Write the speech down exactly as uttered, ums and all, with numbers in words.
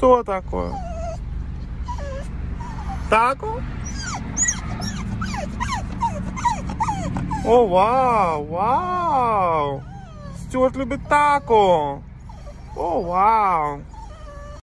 что такое? Тако? О, вау, вау! Стюарт любит тако! О, вау!